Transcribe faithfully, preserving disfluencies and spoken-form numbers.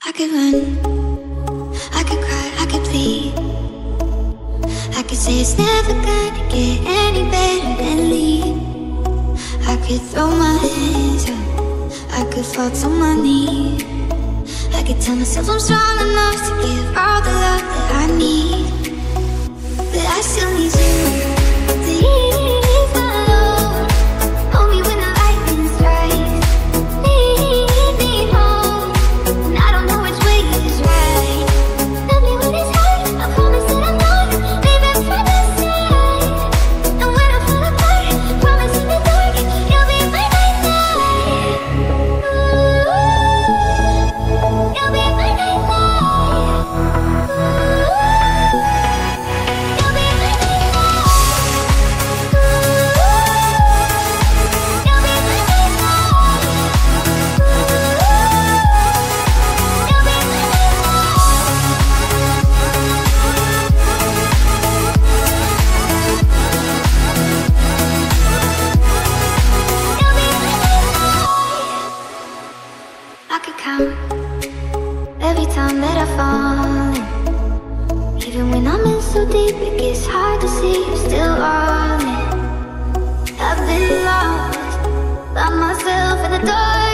I could run, I could cry, I could plead. I could say it's never gonna get any better than leave. I could throw my hands up, I could fall to my knees. I could tell myself I'm strong enough to give all the love that I need. But I still need you. Please, my Lord, hold me when the lightning strikes. Lead me home, and I don't know which way is right. Love me when it's hard, I promise that I'm not leaving from the side. And when I fall apart, promise in the dark, you'll be my nightlight. You'll be my nightlight. You'll be my I could count every time that I fall in. Even when I'm in so deep, it gets hard to see you're still all in. I've been lost by myself in the dark.